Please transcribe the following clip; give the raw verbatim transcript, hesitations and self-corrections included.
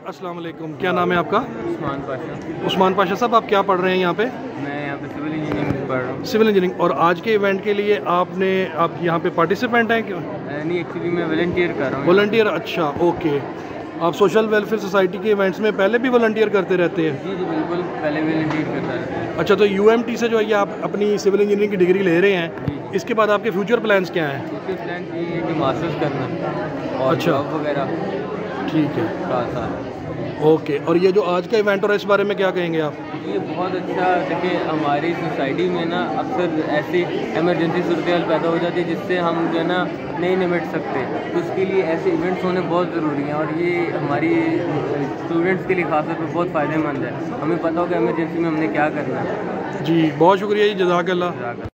अस्सलाम वालेकुम, क्या नाम है आपका? उस्मान पाशा। उस्मान पाशा साहब, आप क्या पढ़ रहे हैं यहाँ पे? मैं यहाँ पे सिविल इंजीनियरिंग पढ़ रहा हूँ। Civil engineering. और आज के इवेंट के लिए आपने आप यहाँ पे पार्टिसिपेंट हैं क्यों? नहीं, एक्चुअली मैं वॉलंटियर कर रहा हूँ। वॉलंटियर, अच्छा ओके। आप सोशल वेलफेयर सोसाइटी के इवेंट्स में पहले भी वॉलंटियर करते रहते हैं? जी जी बिल्कुल, पहले वॉलंटियर करता रहता है। अच्छा, तो यूएमटी से जो है ये आप अपनी सिविल इंजीनियरिंग की डिग्री ले रहे हैं, इसके बाद आपके फ्यूचर प्लान्स क्या हैं? फ्यूचर प्लान ये है कि मास्टर्स करना और अच्छा। जॉब वगैरह। ठीक है, साथ साथ ओके। और ये जो आज का इवेंट हो रहा है इस बारे में क्या कहेंगे आप? ये बहुत अच्छा। देखिए, हमारी सोसाइटी में ना अक्सर ऐसी इमरजेंसी सूरत पैदा हो जाती है जिससे हम जो है ना नहीं निपट सकते, तो उसके लिए ऐसे इवेंट्स होने बहुत ज़रूरी हैं और ये हमारी स्टूडेंट्स के लिए खासतौर पर बहुत फ़ायदेमंद है। हमें पता होगा इमरजेंसी में हमने क्या करना है। जी बहुत शुक्रिया जी, जज़ाकल्लाह।